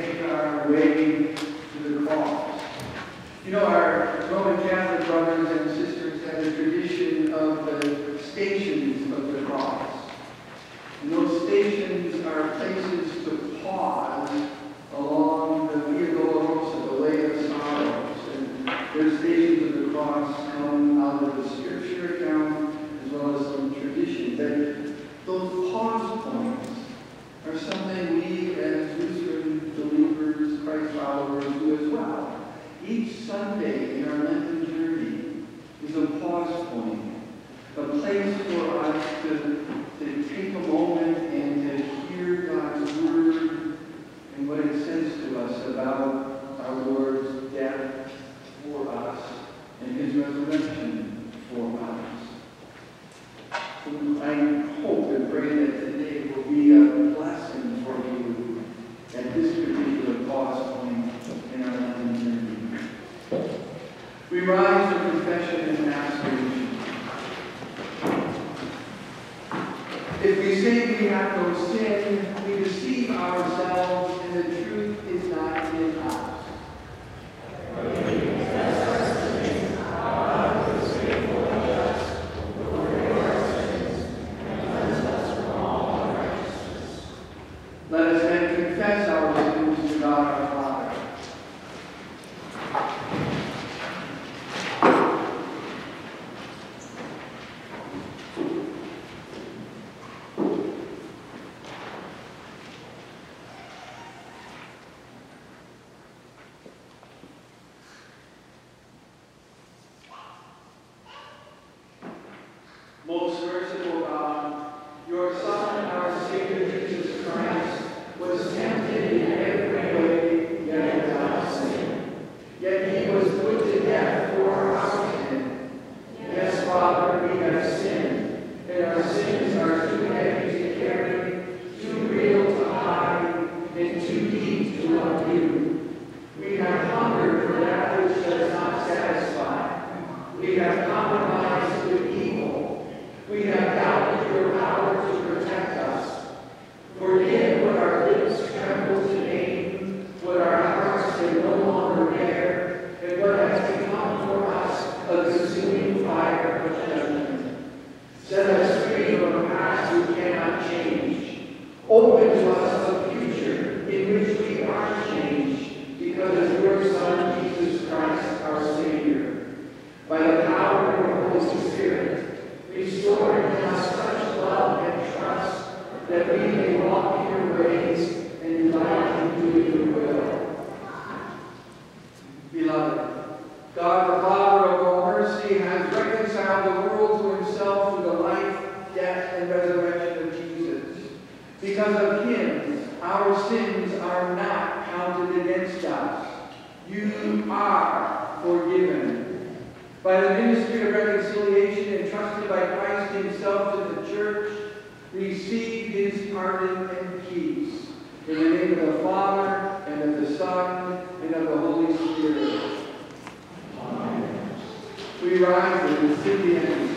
make our way to the cross. You know, our Roman Catholic brothers and sisters have a tradition of the stations of the cross. And those stations are places to pause along the Via Dolorosa, the Way of Sorrows. And their stations of the cross come out of the scripture account as well as some tradition. But those pause points are something we as Lutheran believers, Christ followers, do as well. Each Sunday in our Lenten journey is a pause point, a place for us to take a moment and to hear God's word and what it says to us about our Lord's death for us and his resurrection for us. So I hope and pray that today will be a blessing for you at this particular pause point in our Lenten journey. We rise to confession and aspiration. If we say we have no sin, we deceive ourselves and the truth is not in us. Let us then confess our sins to God our Father. Most merciful God, your Son, our Savior Jesus Christ, was tempted in every way, yet without sin. Yet he was put to death for our sin. Yes, Father, we have sinned, and our sins are too heavy to carry, too real to hide, and too deep to undo. We have hungered for that which does not satisfy. We have compromised with evil. We have doubted your power to protect us. Forgive what our lips tremble to name, what our hearts can no longer bear, and what has become for us a consuming fire of judgment. Set us free from a past we cannot change. Open to us a future in which we are changed because of your Son, Jesus Christ, our Savior. By the power of your Holy Spirit, restore in us such love and trust that we may walk in your ways and delight in doing your will. Beloved, God the Father of all mercy has reconciled the world to himself through the life, death, and resurrection of Jesus. Because of him, our sins are not counted against us. You are forgiven. By the ministry of reconciliation entrusted by Christ himself to the church, receive his pardon and peace. In the name of the Father, and of the Son, and of the Holy Spirit. Amen. We rise and we sing the anthem.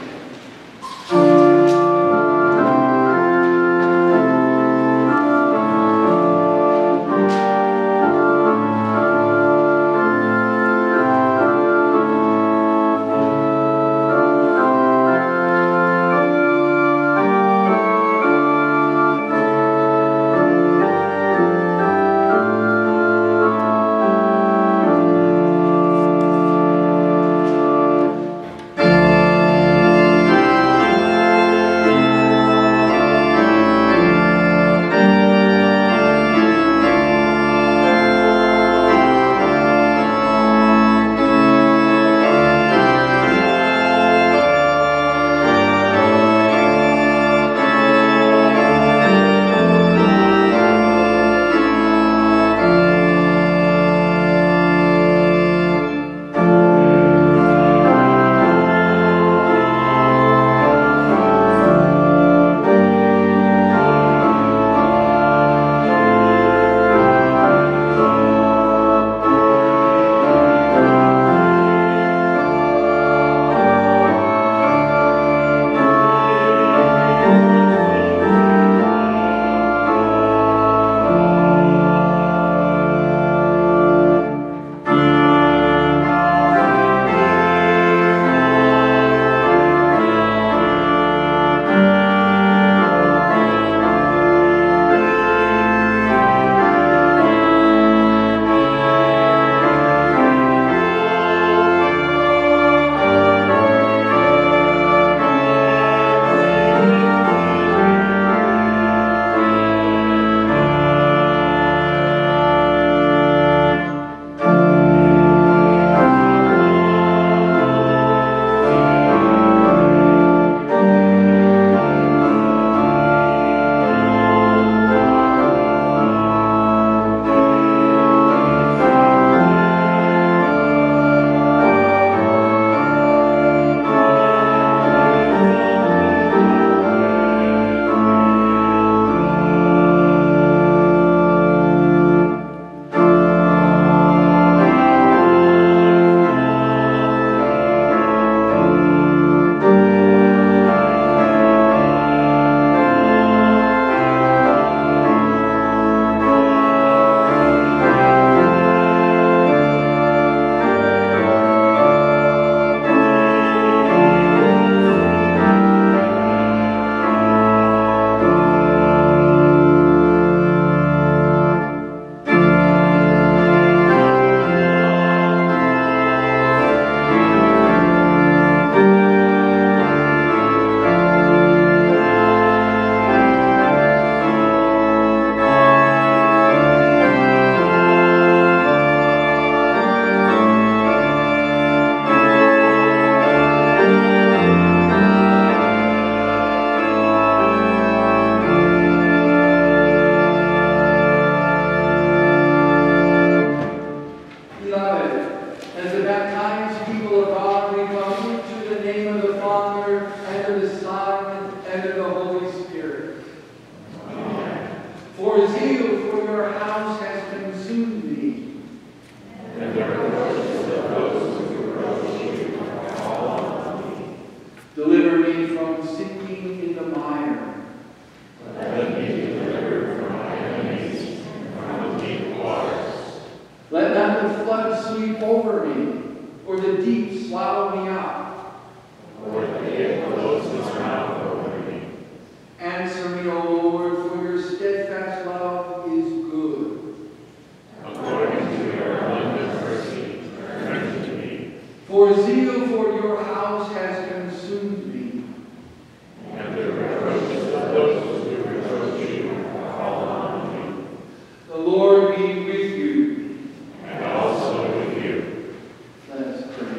flood sweep over me, or the deep swallow me up? Or the pit close its mouth over me. Answer me, O Lord, for your steadfast love is good. According to your abundant mercy, turn to me. For zeal for your house has consumed me. And the reproaches of those who reproach you fall on me. The Lord be with you. And also with you. Let us pray.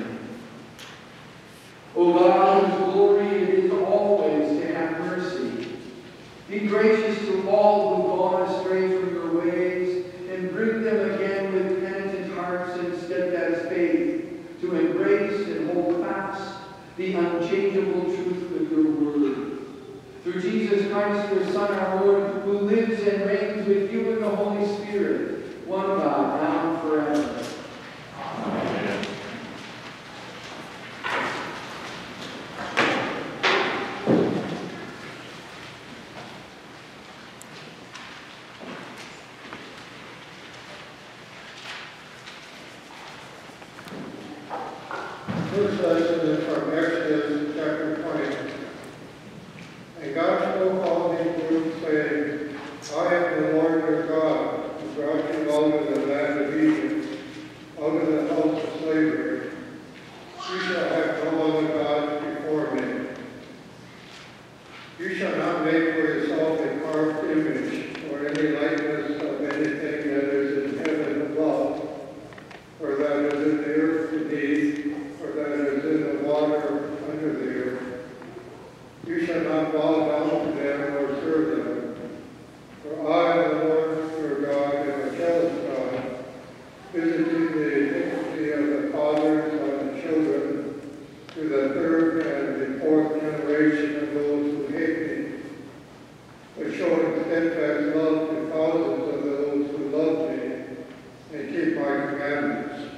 O God, whose glory it is always to have mercy, be gracious to all who've gone astray from your ways, and bring them again with penitent hearts and steadfast faith to embrace and hold fast the unchangeable truth of your word. Through Jesus Christ, your Son, our Lord, who lives and reigns with you in the Holy Spirit, one God, now and forever. Amen. First lesson is from Exodus chapter 20. And God spoke all these words, saying, I am the Lord your God, who brought you out of the land of Egypt, out of the house of slavery. You shall have no other gods before me. You shall not make for yourself a carved image, or any likeness of anything that is in heaven above, or that is in the earth beneath, or that is in the water under the earth. You shall not bow down to them or serve them. For I, the Lord your God, am a jealous God, visiting the iniquity of the fathers on the children, to the third and the fourth generation of those who hate me, but showing steadfast love to thousands of those who love me and keep my commandments.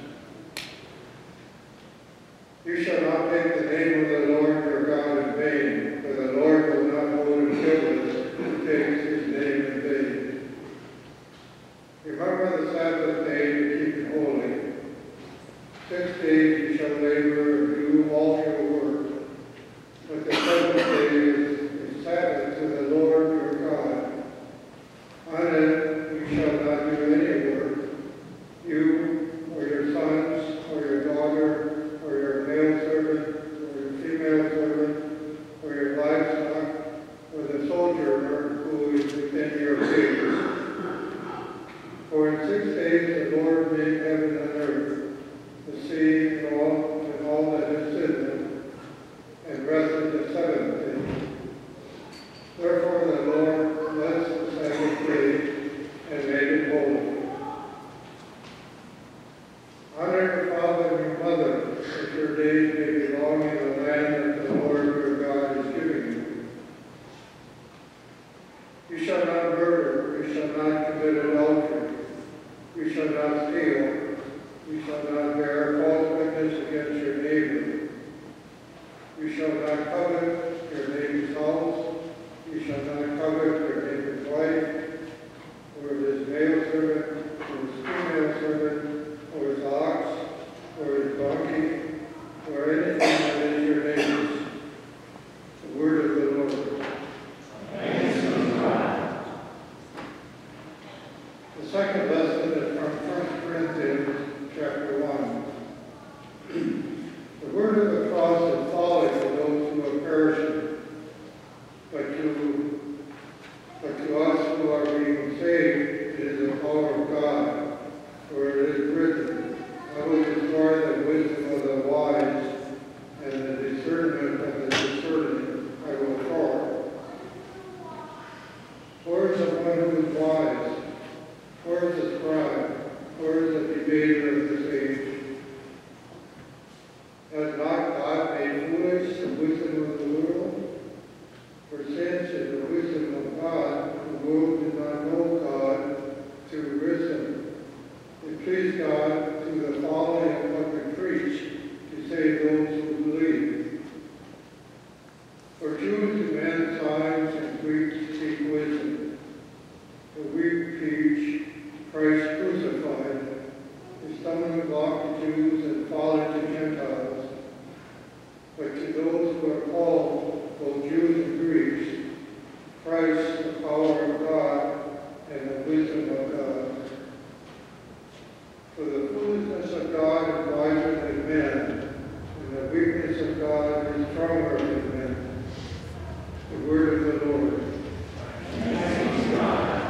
You shall not take the name of the Lord your God in vain, for the Lord will not hold him guiltless who takes his name in vain. Remember the Sabbath day to keep it holy. 6 days you shall labor and do all your work, but the seventh day is Sabbath to the Lord your God. On it you shall not do any work, you or your sons or your daughter or your male servant or your female servant or your livestock or the sojourner who is within your gates. For in 6 days the Lord made heaven and earth, the sea and all that is in them, and rested the seventh day. Therefore the Lord blessed the Sabbath day and made it holy. Honor your father and your mother, that your days may be long in the land that the Lord your God is giving you. You shall not murder, you shall not commit adultery, you shall not steal, you shall not bear false witness against your neighbor. You shall not covet your neighbor's house, you shall not covet your neighbor's wife, or his male servant, or his female servant, or his ox, or his donkey, or anything that is your neighbor's. The word of the Lord. Thanks be to God. The second lesson is from 1 Corinthians chapter 1. The word of the cross is folly to those who are perishing, but to us who are being saved, it is the power of God. For it is written, I will destroy the wisdom of the wise, and the discernment of the discerning I will thwart. Where is the one who is wise? Where is the scribe? Where is the debater of this age? Has not God made foolish the wisdom of the world? For since in the wisdom of God, the world did not know God through wisdom, it pleased God through the folly of what we preach to save those who believe. For Jews demand signs and Greeks seek wisdom. But we preach Christ crucified, a stumbling block to Jews and folly to Gentiles. But to those who are called, both Jews and Greeks, Christ, the power of God and the wisdom of God. For the foolishness of God is wiser than men, and the weakness of God is stronger than men. The word of the Lord. Thanks be to God.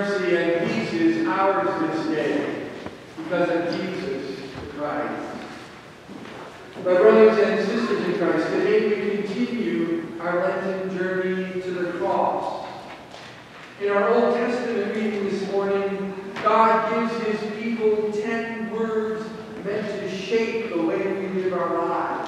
mercy, and peace is ours this day because of Jesus Christ. My brothers and sisters in Christ, today we continue our Lenten journey to the cross. In our Old Testament reading this morning, God gives his people 10 words meant to shape the way we live our lives.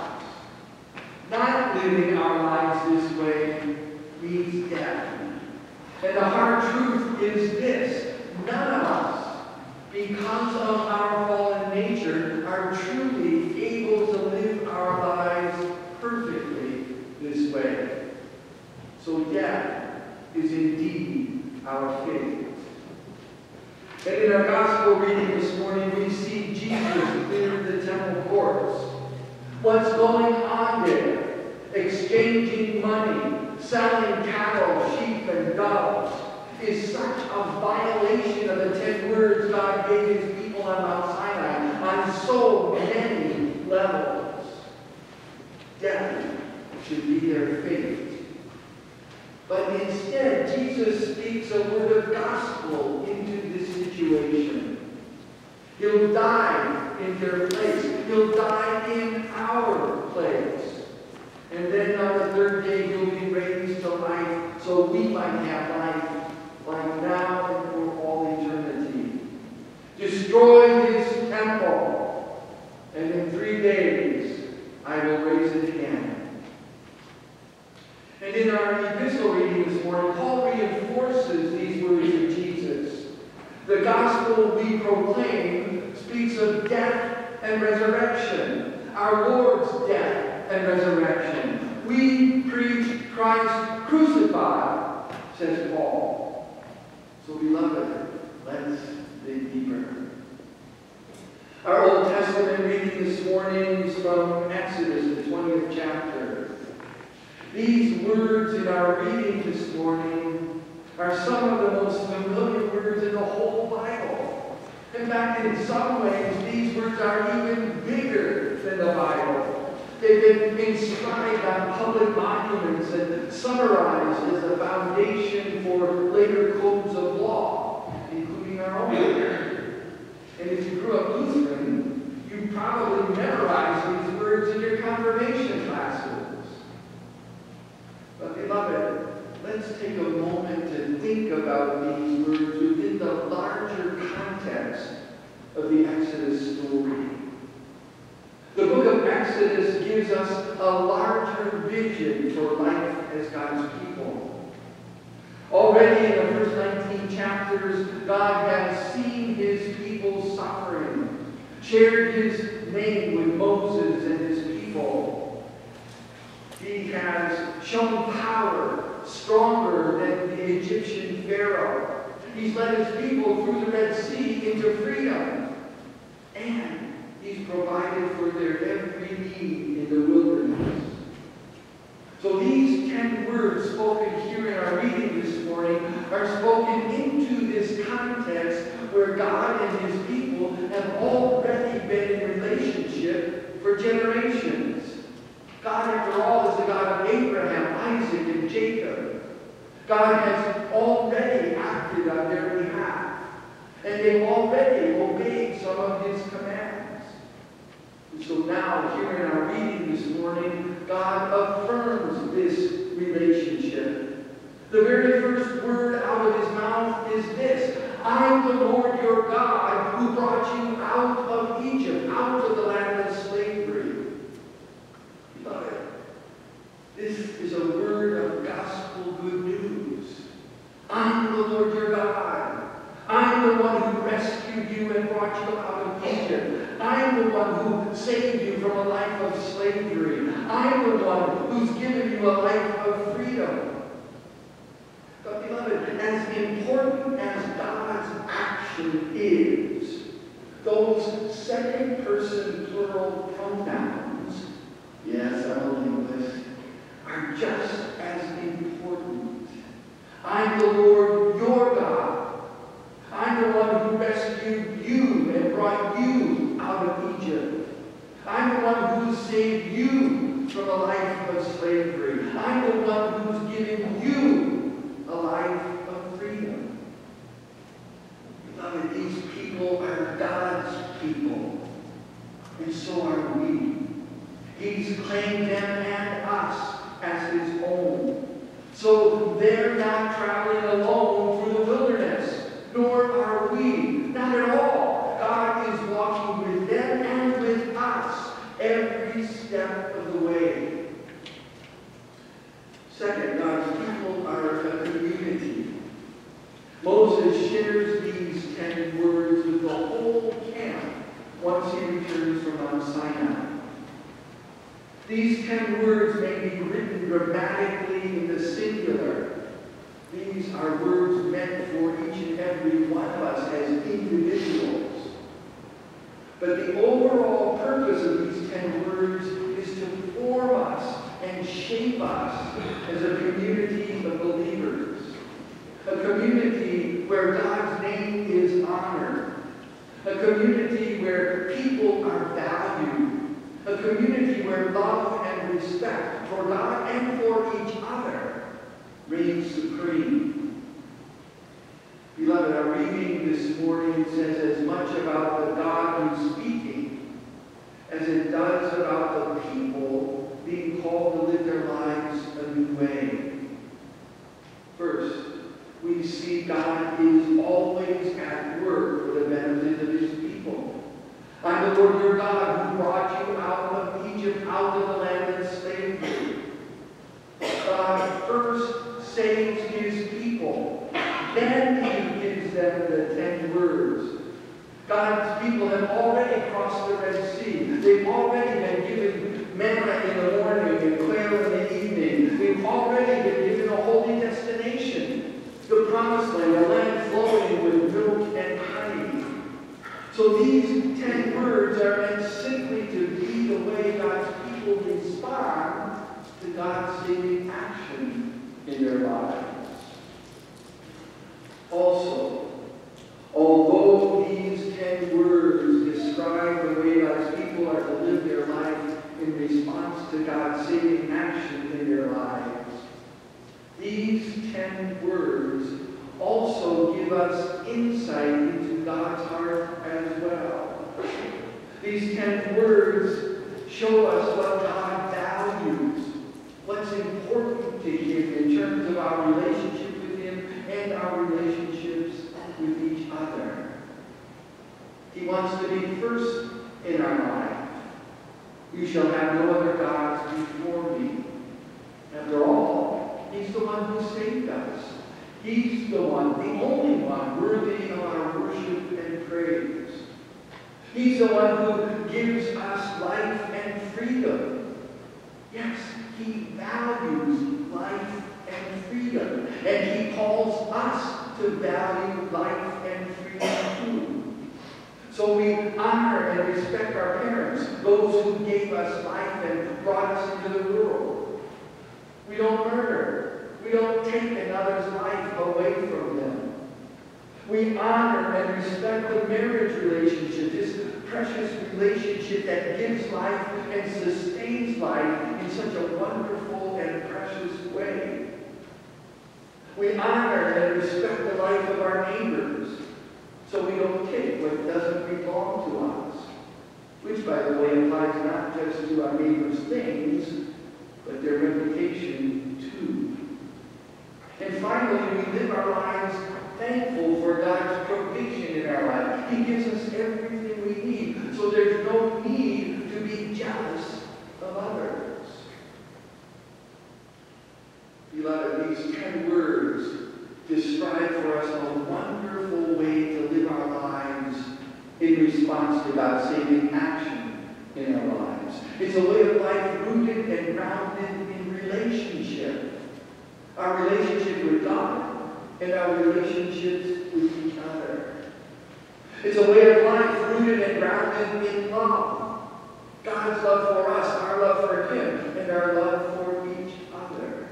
Not living our lives this way means death. And the hard truth is this: none of us, because of our fallen nature, are truly able to live our lives perfectly this way. So death is indeed our fate. And in our gospel reading this morning, we see Jesus clear the temple courts. What's going on there? Exchanging money, selling cattle, sheep, and doves is such a violation of the 10 words God gave his people on Mount Sinai on so many levels. Death should be their fate. But instead, Jesus speaks a word of gospel into this situation. He'll die in their place. He'll die in our place. And then on the third day, he'll be raised to life so we might have life like now and for all eternity. Destroy this temple, and in 3 days I will raise it again. And in our epistle reading this morning, Paul reinforces these words of Jesus. The gospel we proclaim speaks of death and resurrection, our Lord's death and resurrection. We preach Christ crucified, says Paul. So beloved, let's dig deeper. Our Old Testament reading this morning is from Exodus, the 20th chapter. These words in our reading this morning are some of the most familiar words in the whole Bible. In fact, in some ways, these words are even bigger than the Bible. They've been inscribed on public monuments and summarized as the foundation for later codes of law, including our own. And if you grew up Lutheran, you probably memorized these words in your confirmation classes. But beloved, let's take a moment to think about these words within the larger context of the Exodus story. The book of Exodus gives us a larger vision for life as God's people. Already in the first 19 chapters, God has seen his people suffering, shared his name with Moses and his people. He has shown power stronger than the Egyptian Pharaoh. He's led his people through the Red Sea into freedom. And he's provided for their every need in the wilderness. So these 10 words spoken here in our reading this morning are spoken into this context where God and his people have already been in relationship for generations. God, after all, is the God of Abraham, Isaac, and Jacob. God has already acted on their behalf, and they've already obeyed some of his commands. And so now, here in our reading this morning, God affirms this relationship. The very first word out of his mouth is this: I am the Lord your God who brought you out of Egypt, out of the land of slavery. Beloved, this is a word of gospel good news. I'm the Lord your God. I'm the one who rescued you and brought you out of Egypt. I'm the one who saved you from a life of slavery. I'm the one who's given you a life of freedom. But beloved, as important as God's action is, those second-person plural pronouns, yes, I'm a linguist, are just as important. I'm the Lord your God. I'm the one who rescued you and brought you out of Egypt. I'm the one who saved you from a life of slavery. I'm the one who's given you a life of freedom. and so are we. He's claimed them and us as his own. So they're not traveling alone through the wilderness, nor are we. Not at all. God is walking with them and with us every step of the way. Second, God's people are a community. Moses shares these 10 words with the whole camp once he returns from Mount Sinai. These 10 words may be written grammatically in the singular. These are words meant for each and every one of us as individuals. But the overall purpose of these 10 words is to form us and shape us as a community of believers. A community where God's name is honored. A community where people are valued. A community where love and respect for God and for each other reigns supreme. Beloved, our reading this morning says as much about the God who's speaking as it does about the people being called to live their lives a new way. First, we see God is always at work for the benefit of his people. I'm the Lord your God who brought you out of Egypt, out of the land of slavery. God first saves his people. Then he gives them the 10 words. God's people have already crossed the Red Sea. They've already been given manna in the morning and quail in the evening. They've already been given a holy destination, the promised land, a land flowing with milk and honey. So these 10 words are meant simply to be the way God's people respond to God's saving action in their lives. Also, although these 10 words describe the way God's people are to live their life in response to God's saving action in their lives, these 10 words also give us insight into God's heart as well. These 10 words show us what God values, what's important to him in terms of our relationship with him and our relationships with each other. He wants to be first in our life. You shall have no other gods before me. After all, he's the one who saved us. He's the one, the only one, worthy of our worship and praise. He's the one who gives us life and freedom. Yes, he values life and freedom. And he calls us to value life and freedom too. So we honor and respect our parents, those who gave us life and brought us into the world. We don't murder. We don't take another's life away from them. We honor and respect the marriage relationship, this precious relationship that gives life and sustains life in such a wonderful and precious way. We honor and respect the life of our neighbors, so we don't take what doesn't belong to us, which, by the way, applies not just to our neighbors' things, but their reputation too. And finally, we live our lives thankful for God's provision in our life. He gives us everything we need, so there's no need to be jealous of others. Beloved, these 10 words describe for us a wonderful way to live our lives in response to God's saving action in our lives. It's a way of life rooted and grounded in relationship. Our relationship with God and our relationships with each other. It's a way of life rooted and grounded in love. God's love for us, our love for him, and our love for each other.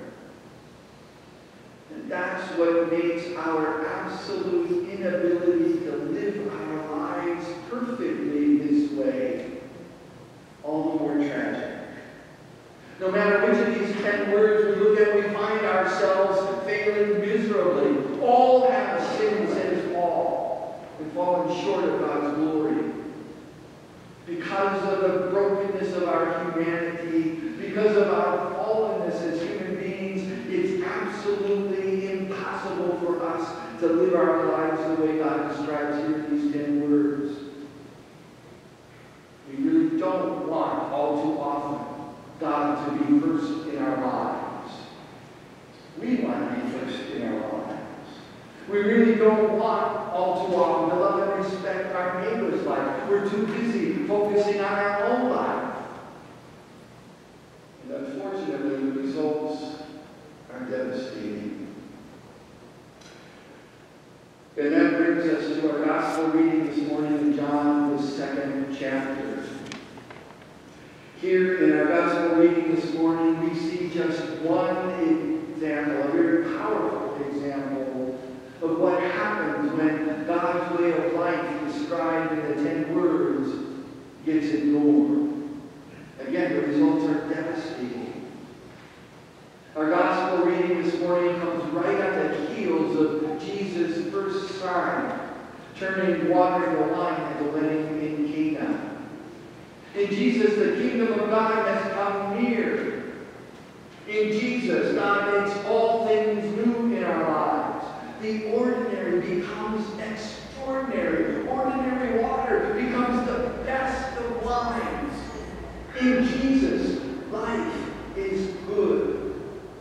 And that's what makes our absolute inability to live our lives perfectly this way all the more tragic. No matter which of these 10 words we look at, we find ourselves failing miserably. All have sinned and fallen short of God's glory. because of the brokenness of our humanity, because of our fallenness as human beings, it's absolutely impossible for us to live our lives the way God describes here in these 10 words. We really don't want, all too often, God to be first in our lives. We want to be first in our lives. We really don't want, all too often, to love and respect our neighbor's life. We're too busy focusing on our own life. And unfortunately, the results are devastating. And that brings us to our gospel reading this morning in John, the 2nd chapter. Here in our gospel reading this morning, we see just one example, a very powerful example of what happens when God's way of life described in the 10 words gets ignored. Again, the results are devastating. Our gospel reading this morning comes right at the heels of Jesus' first sign, turning water into wine at the wedding in Cana. In Jesus, the kingdom of God has come near. In Jesus, God makes all things new in our lives. The ordinary becomes extraordinary. Ordinary water becomes the best of wines. In Jesus, life is good.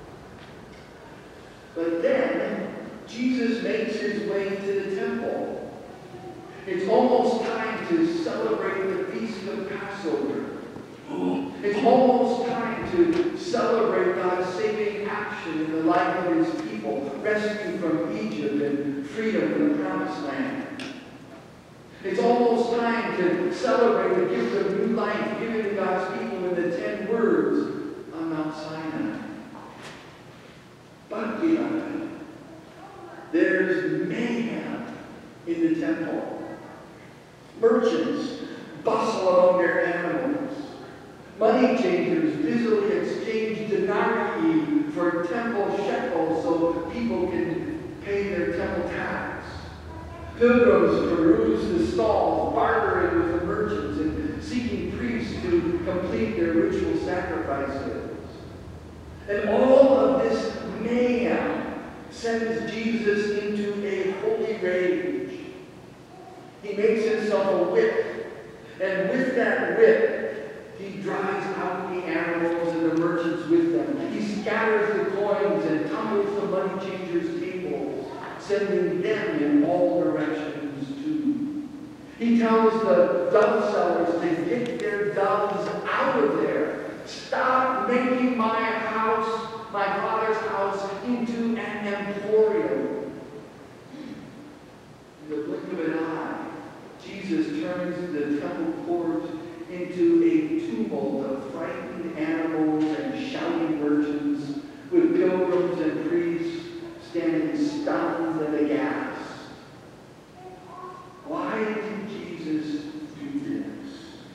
But then, Jesus makes his way to the temple. It's almost time to celebrate the Feast of Passover. It's almost time to celebrate God's saving action in the life of his people, rescue from Egypt and freedom from the Promised Land. It's almost time to celebrate the gift of new life given to God's people in the 10 words on Mount Sinai. But, beloved, there's mayhem in the temple. Merchants bustle among their animals. Money changers busily exchange denarii for temple shekels so people can pay their temple tax. Pilgrims peruse the stalls, bartering with the merchants and seeking priests to complete their ritual sacrifices. And all of this mayhem sends Jesus into a holy rage. He makes himself a whip, and with that whip, he drives out the animals and the merchants with them. He scatters the coins and tumbles the money changers' tables, sending them in all directions too. He tells the dove sellers to get their doves out of there. Stop making my house, my Father's house, into an emporium. In the blink of an eye, Jesus turns the temple court into a tumult of frightened animals and shouting merchants, with pilgrims and priests standing stunned and aghast. Why did Jesus do this?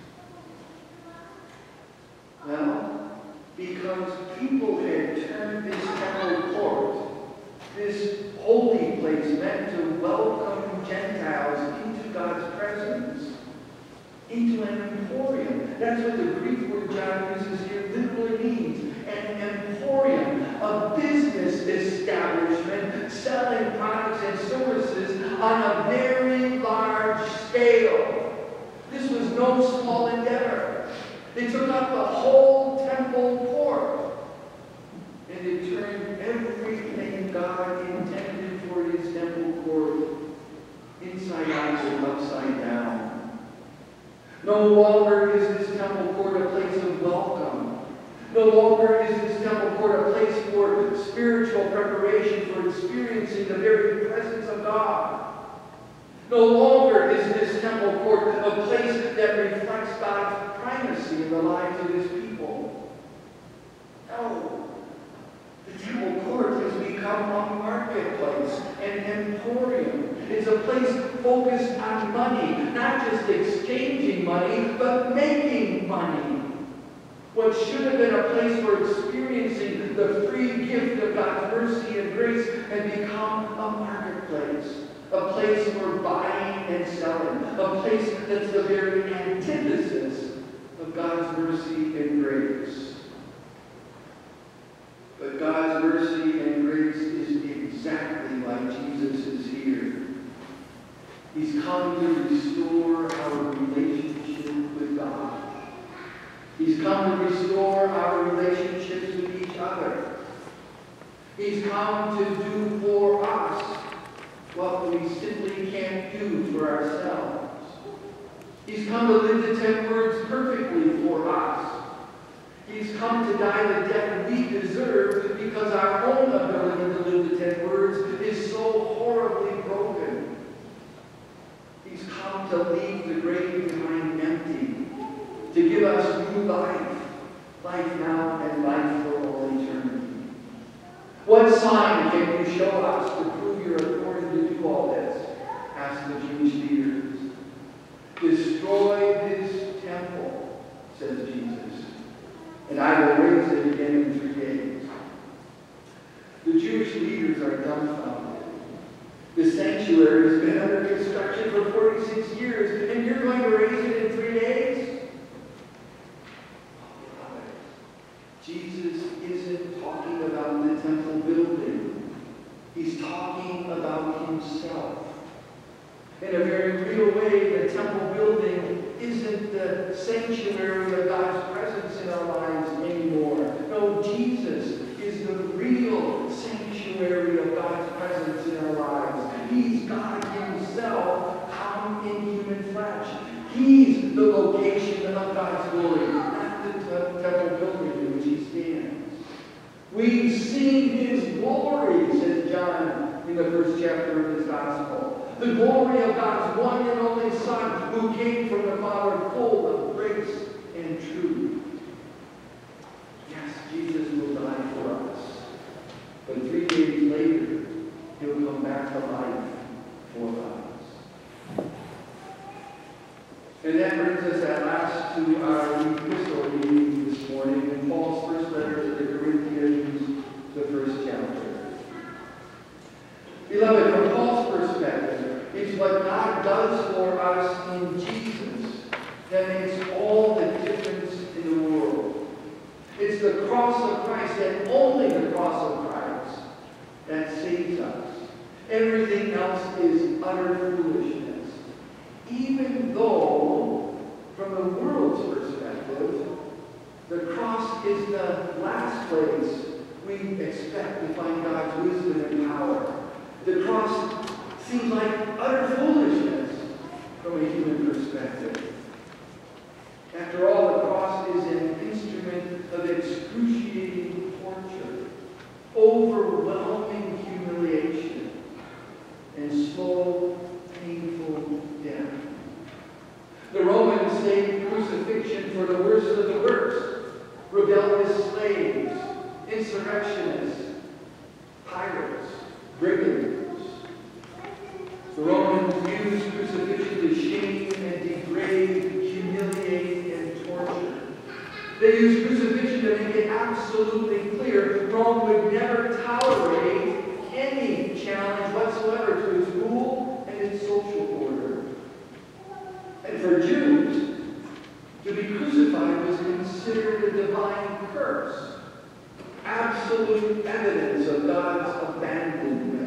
Well, because people had turned this temple court, this holy place meant to welcome Gentiles into God's presence, into an emporium. That's what the Greek word John uses here literally means. An emporium, a business establishment selling products and services on a very large scale. This was no small endeavor. They took up the whole temple court, and they turned everything God intended for his temple court inside out and upside down. No longer is this temple court a place of welcome. No longer is this temple court a place for spiritual preparation for experiencing the very presence of God. No longer is this temple court a place that reflects God's primacy in the lives of his people. No. The temple court has become a marketplace, an emporium. It's a place focused on money, not just exchanging money, but making money. What should have been a place for experiencing the free gift of God's mercy and grace has become a marketplace, a place for buying and selling, a place that's the very antithesis of God's mercy and grace. But God's mercy and grace is exactly why Jesus is here. He's come to restore our relationship with God. He's come to restore our relationships with each other. He's come to do for us what we simply can't do for ourselves. He's come to live the 10 words perfectly for us. He's come to die the death we deserve because our own ability to live the 10 words is so horribly broken. He's come to leave the grave behind empty, to give us new life, life now and life for all eternity. What sign can you show us to prove your authority to do all this? Asked the Jewish leaders. Destroy this temple, says Jesus, and I will raise it again in 3 days. The Jewish leaders are dumbfounded. The sanctuary has been under construction for 46 years, and you're going to raise it in 3 days? Jesus isn't talking about the temple building. He's talking about himself. In a very real way, the temple building isn't the sanctuary of God's presence in our lives anymore. No, Jesus is the real sanctuary of God's presence in our lives. He's God himself come in human flesh. He's the location of God's glory, not the temple building in which he stands. We've seen his glory, says John in the first chapter of his gospel. The glory of God's one and only Son, who came from the Father full of grace and truth. Yes, Jesus will die for us. But 3 days later, he'll come back to life for us. And that brings us at last to our epistle reading this morning in Paul's first letter to the Corinthians, the first chapter. Beloved, from Paul's perspective, it's what God does for us in Jesus that makes all the difference in the world. It's the cross of Christ, and only the cross of Christ, that saves us. Everything else is utter foolishness. Even though, from the world's perspective, the cross is the last place we expect to find God's wisdom and power. The cross seems like utter foolishness from a human perspective. After all, the cross is an instrument of excruciating torture, overwhelming humiliation, and slow, painful death. The Romans saved crucifixion for the worst of the worst: rebellious slaves, insurrectionists, pirates, brigands. The Romans used crucifixion to shame and degrade, humiliate, and torture. They used crucifixion to make it absolutely clear Rome would never tolerate any challenge whatsoever to its rule and its social order. And for Jews, to be crucified was considered a divine curse, absolute evidence of God's abandonment.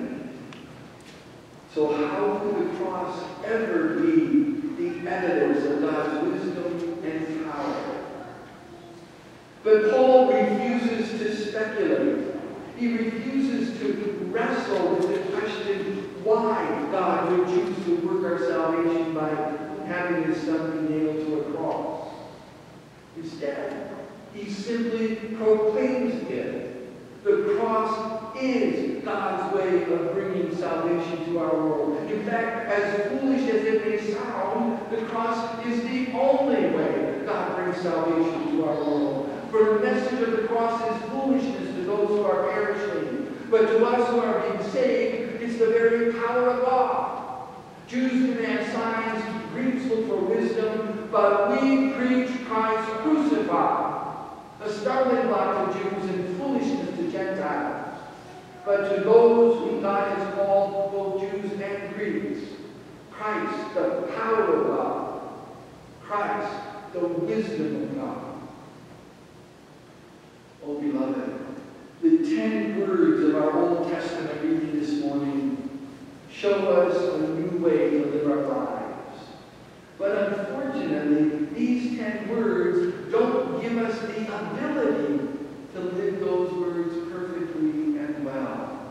So how could the cross ever be the evidence of God's wisdom and power? But Paul refuses to speculate. He refuses to wrestle with the question why God would choose to work our salvation by having his Son be nailed to a cross. Instead, he simply proclaims it. The cross is God's way of bringing salvation to our world. In fact, as foolish as it may sound, the cross is the only way God brings salvation to our world. For the message of the cross is foolishness to those who are perishing. But to us who are being saved, it's the very power of God. Jews demand signs, Greeks look for wisdom, but we preach Christ crucified. A stumbling block to Jews and foolishness to Gentiles. But to those whom God has called, both Jews and Greeks, Christ, the power of God. Christ, the wisdom of God. Oh, beloved, the 10 words of our Old Testament reading this morning show us a new way to live our lives. But unfortunately, these 10 words don't give us the ability to live those words perfectly and well.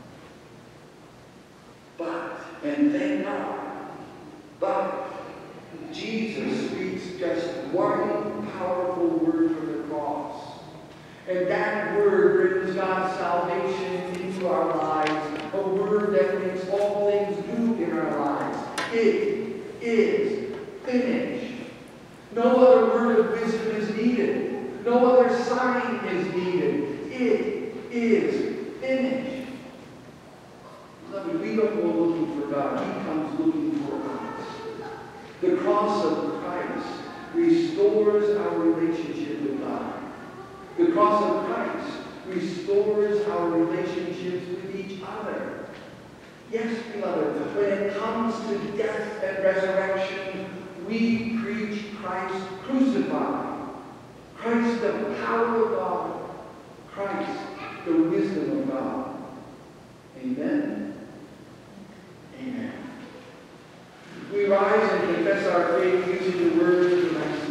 But, and thank God, but Jesus speaks just one powerful word from the cross. And that word brings God's salvation into our lives, a word that makes all things new in our lives. It is finished. No other word of wisdom is needed. No other sign is needed. It is finished. Beloved, we don't go looking for God. He comes looking for us. The cross of Christ restores our relationship with God. The cross of Christ restores our relationships with each other. Yes, beloved, when it comes to death and resurrection, we preach Christ crucified. Christ, the power of God. Christ, the wisdom of God. Amen. Amen. We rise and confess our faith using the words of the Master.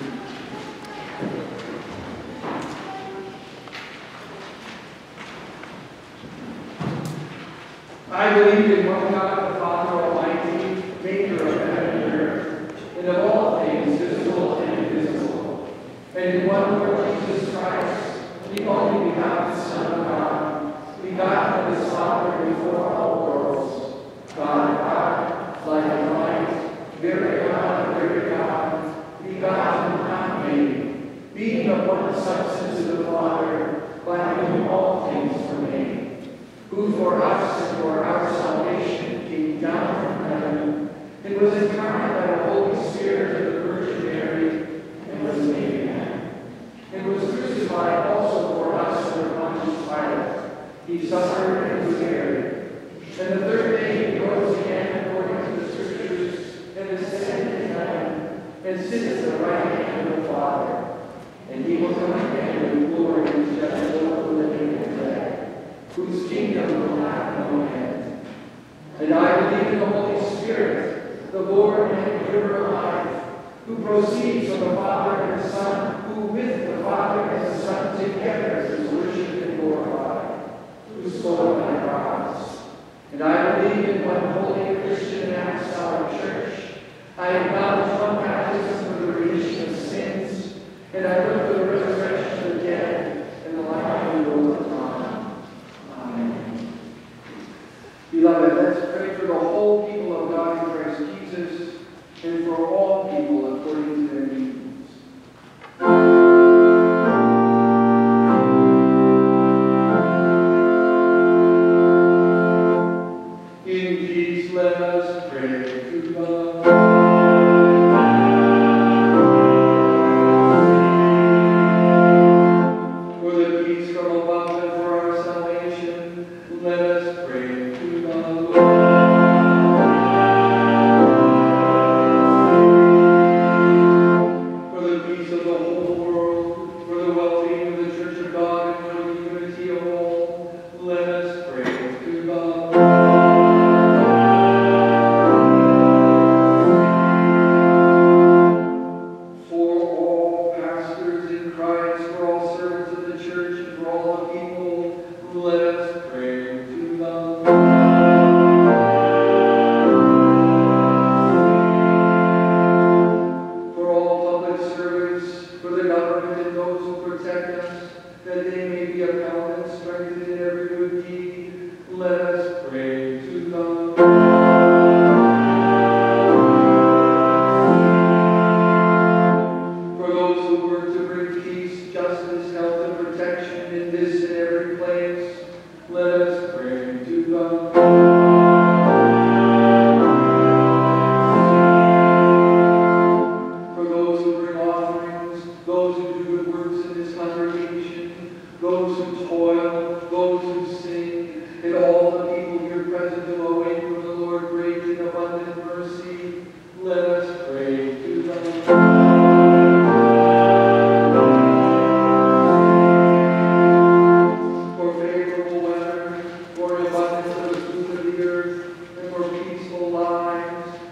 I believe in one God, the Father Almighty, maker of heaven and earth, and of all things visible and invisible, and in one Lord Jesus Christ, the only begotten Son of God, begotten of His Father before all worlds, God of God, light of light, very God, begotten, not made, being of one substance of the Father, by whom all things were made, who for us and for our salvation came down from heaven, and was incarnate by the Holy Spirit of the Virgin Mary, and was made man, and was crucified also for us under Pontius Pilate. He suffered and was buried, and the third day he rose again according to the Scriptures, and ascended to heaven, and sits at the right hand of the Father. And he will come again with glory to judge both the living and the dead, whose kingdom will have no end. And I believe in the Holy Spirit, the Lord and giver of life, who proceeds from the Father and the Son, who with the Father and the Son together is worshipped and glorified, who spoke by prophets. And I believe in one holy Christian and apostolic church. I acknowledge one baptism for the remission of sins, and I look for the resurrection of the dead and the life of the world to come. Amen. Beloved, let's pray for the whole people of God in Christ Jesus, and for all people according to their needs. In peace, let us pray to God.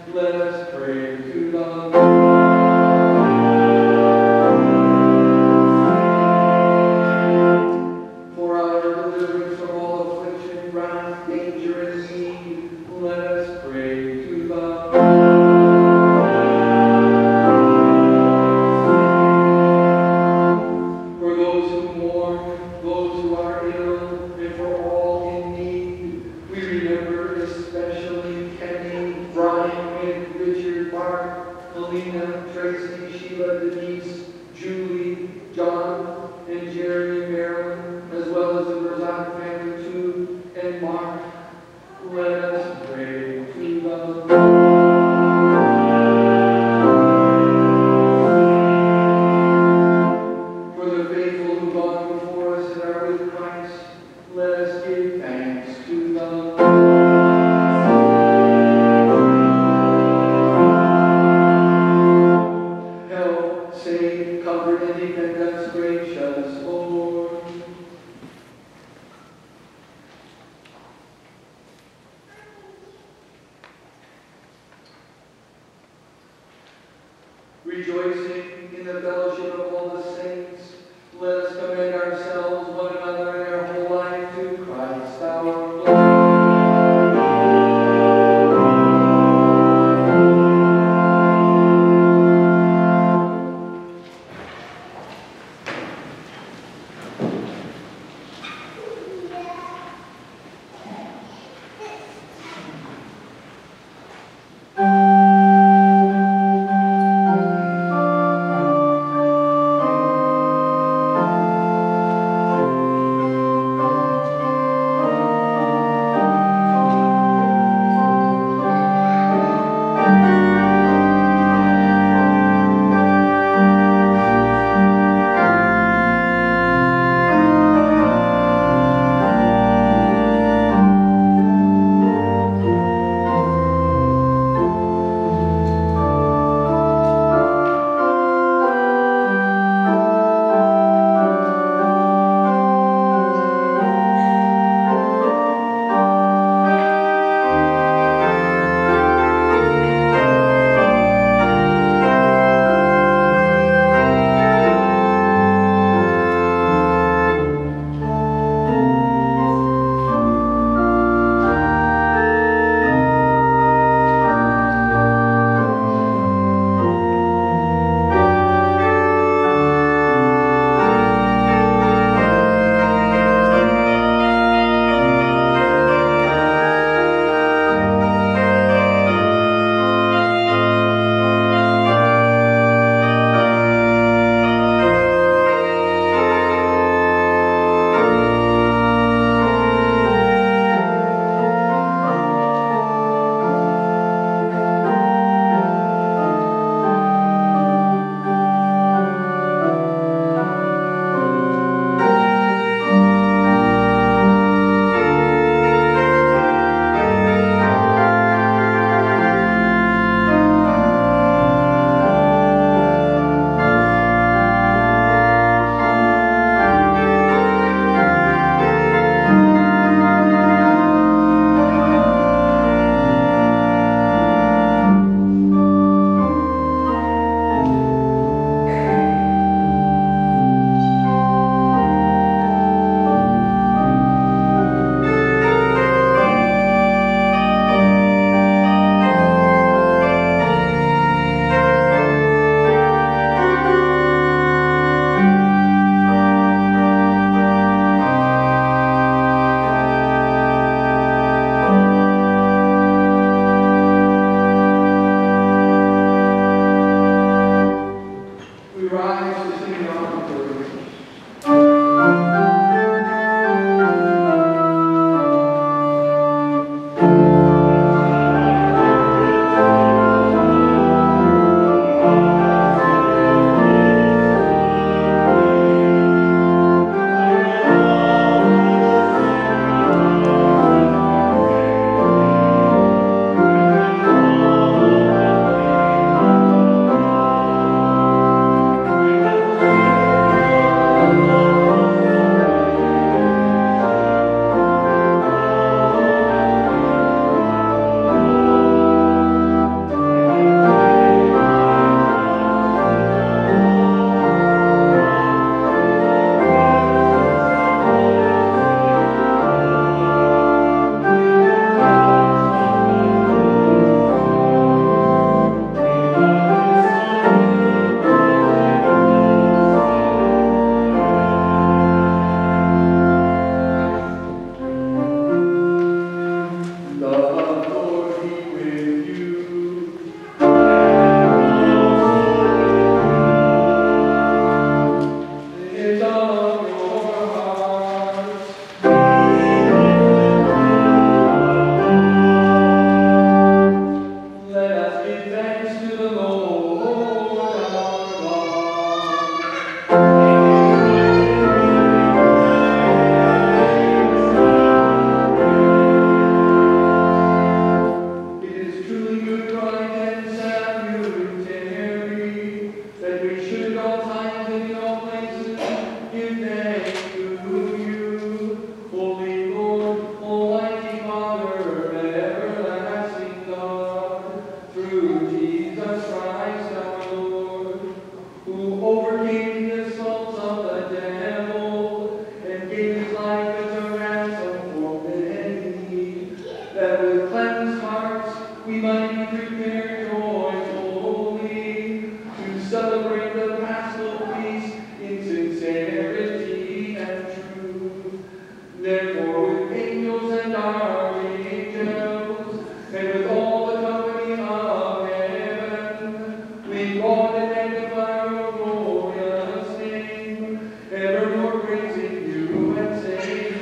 Let us pray to the Lord. For our deliverance from all affliction, wrath, danger, and need, let us pray to the Lord. For those who mourn, those who are ill, and for all in need, we remember especially Kenny, Brian, Richard, Mark, Alina, Tracy, Sheila, Denise, Julie, John, and Jeremy, Marilyn, as well as the Rosado family too, and Mark. Let us pray to the Lord. For the faithful who gone before us and are with Christ, let us give thanks to the Lord. Help, save, comfort, and defend us, gracious Lord. Rejoicing in the fellowship of all the saints, let us commend ourselves, one another, and our whole life to Christ our Lord. give thanks to the Lord our God. It is truly good, right, and salutary that we should at all times and in all places give thanks to you, Holy Lord, Almighty Father, and everlasting God, through Jesus Christ our Lord, who overcame the assaults of the devil and gave his life as a ransom for many, that with cleansed hearts we might be prepared joyfully to celebrate the Paschal feast in sincerity and truth. Therefore, with angels and archangels, and with all the company of heaven, we laud and magnify your glorious name, evermore praising you and saying,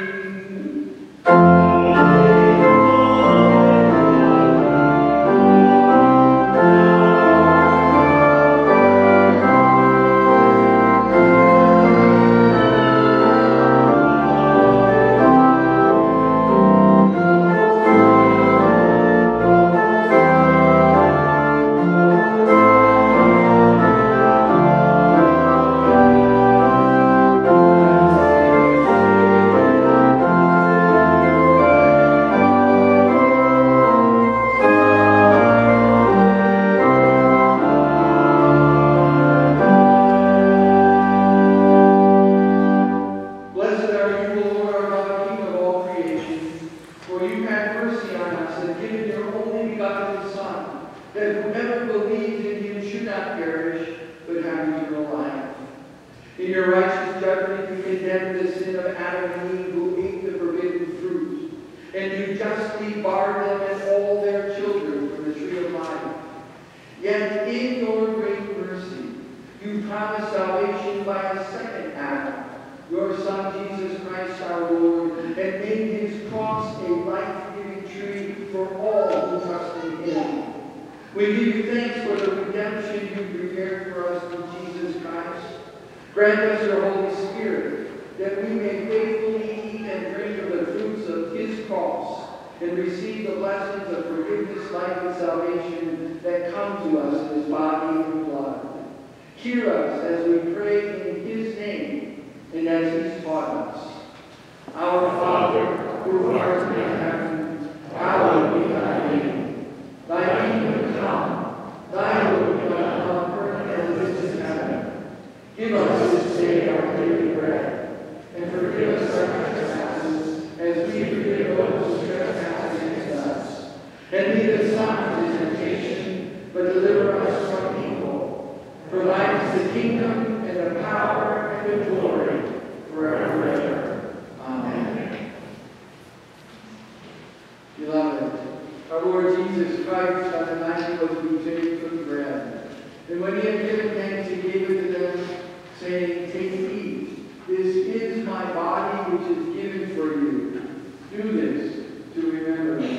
Blessed are you, O Lord our God, King of all creation, for you had mercy on us and given your only begotten Son, that whoever believes in him should not perish, but have eternal life. In your righteous judgment, you condemned the sin of Adam and Eve who ate the forbidden fruit, and you justly barred them and all their children from the tree of life. Yet in your great mercy, you promised salvation by a second Adam, your Son, Jesus Christ our Lord, and made his cross a life-giving tree for all who trust in him. We give you thanks for the redemption you prepared for us through Jesus Christ. Grant us your Holy Spirit, that we may faithfully eat and drink of the fruits of his cross, and receive the blessings of forgiveness, life, and salvation that come to us in his body and blood. Hear us as we pray in his name, and as he's taught us. Our Father, who art in heaven, hallowed be thy name. Thy kingdom come, thy will be done on earth as it is in heaven. Give us this day our daily bread, and forgive us our trespasses, as we forgive those who trespass against us. And lead us not into temptation, but deliver us from evil. For thine is the kingdom, and the power, and the glory, forever and ever. Amen. Beloved, our Lord Jesus Christ, on the night he was betrayed, took bread. And when he had given thanks, he gave it to them, saying, "Take and eat. This is my body, which is given for you. Do this to remember me."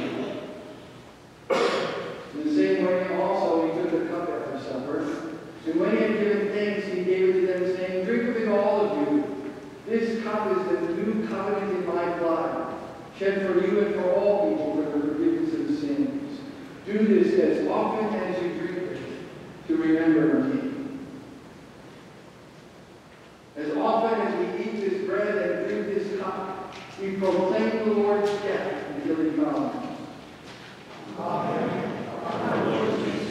In the same way, also, he took the cup after supper. And when he had given thanks, he gave it to them, saying, "Drink of it, all of you. This cup is the new covenant in my blood, shed for you and for all people for the forgiveness of sins. Do this as often as you drink it, to remember me." As often as we eat this bread and drink this cup, we proclaim the Lord's death until he comes. Amen. Our Lord Jesus.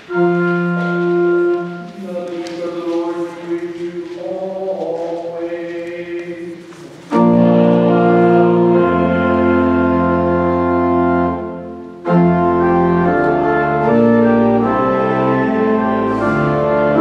The peace of the Lord be with you always. Amen.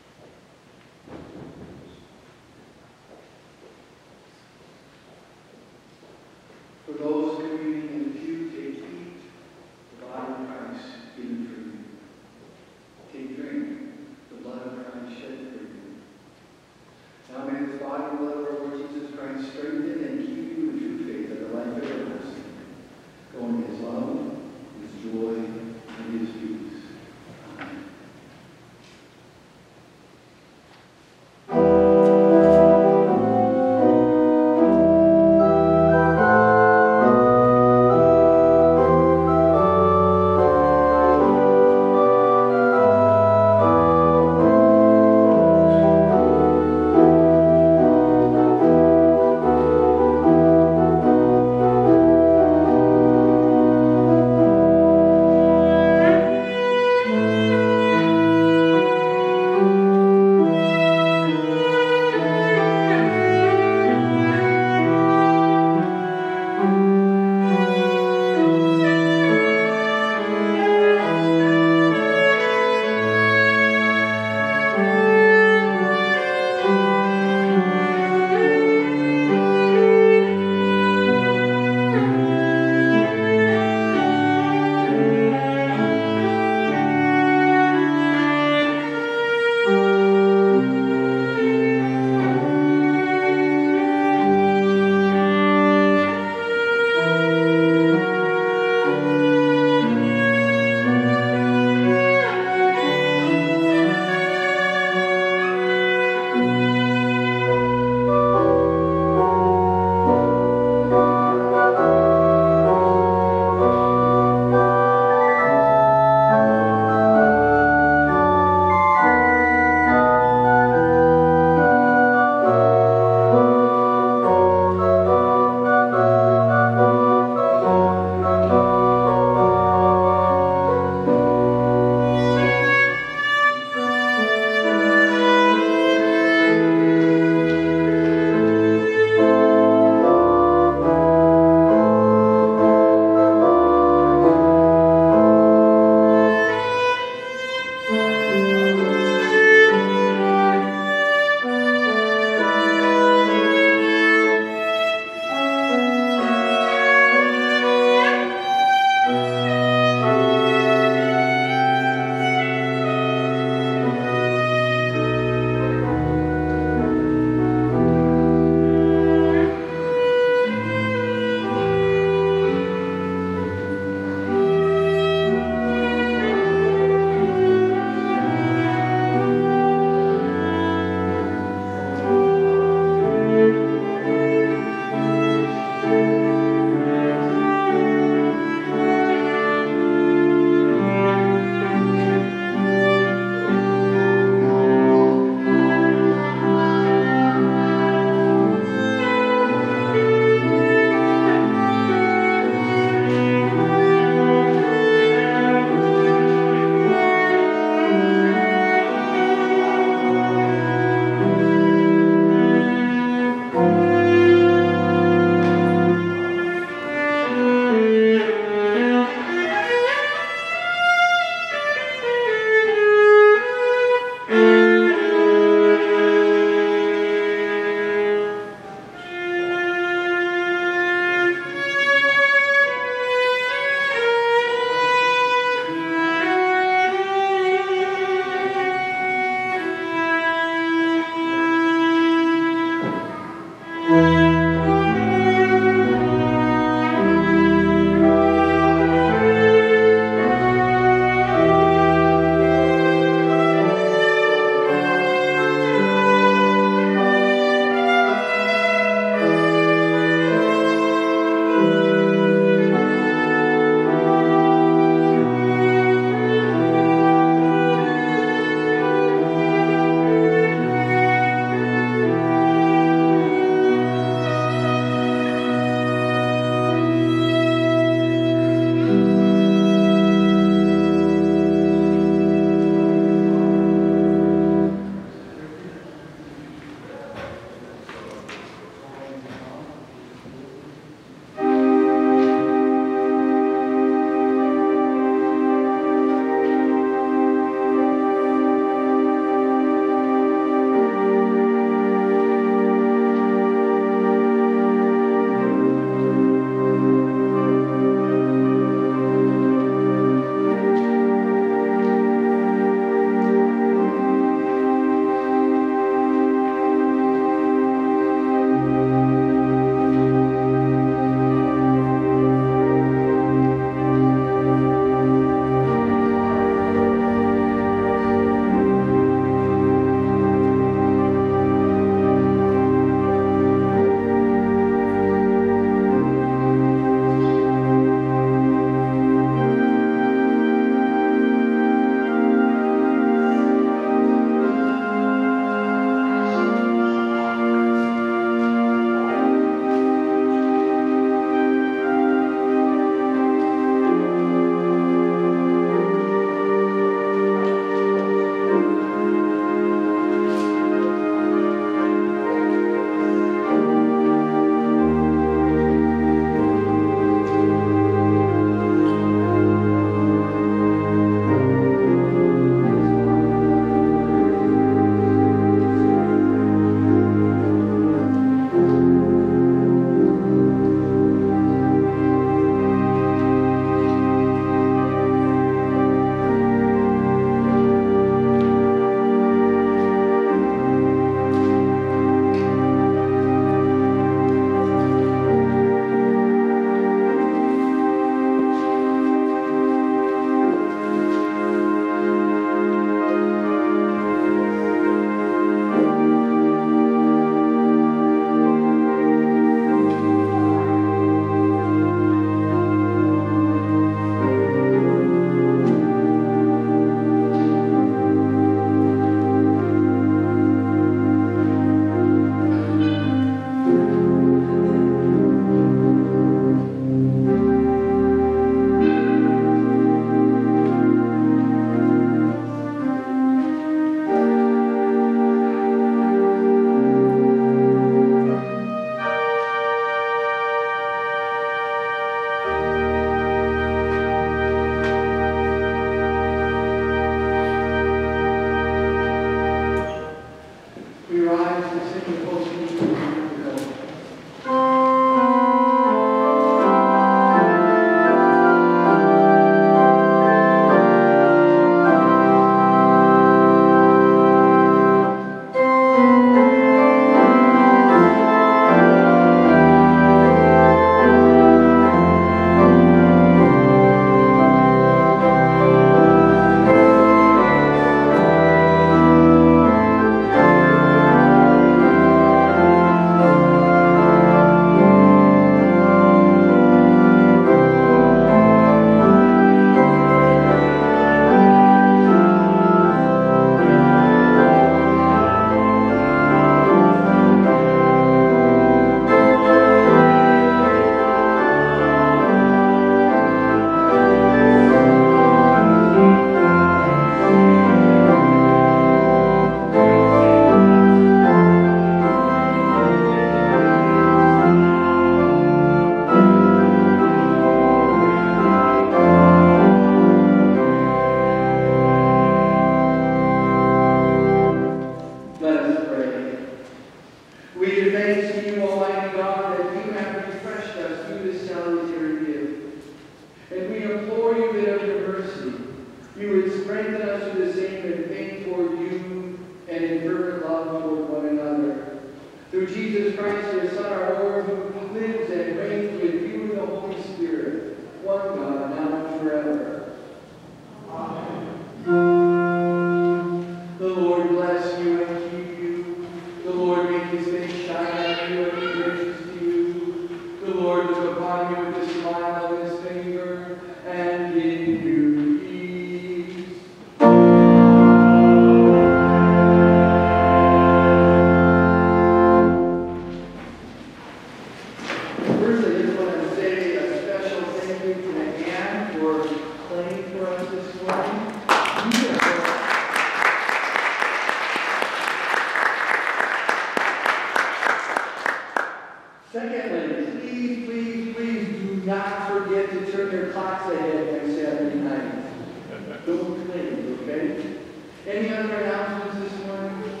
other announcements this morning?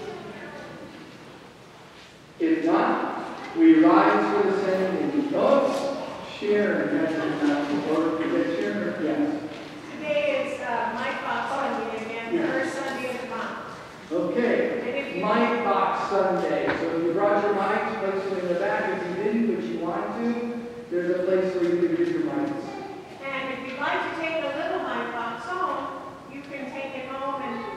If not, we rise for the same. Oh, Sharon has an announcement. Or is it Sharon? Yes. Today is Mike Fox Sunday again, Yeah. first Sunday of the month. Okay. Mike Box Sunday. So if you brought your mics, place them in the back. If you didn't, but you want to, there's a place where you can get your mics. And if you'd like to take a little Mike Fox home, you can take it home and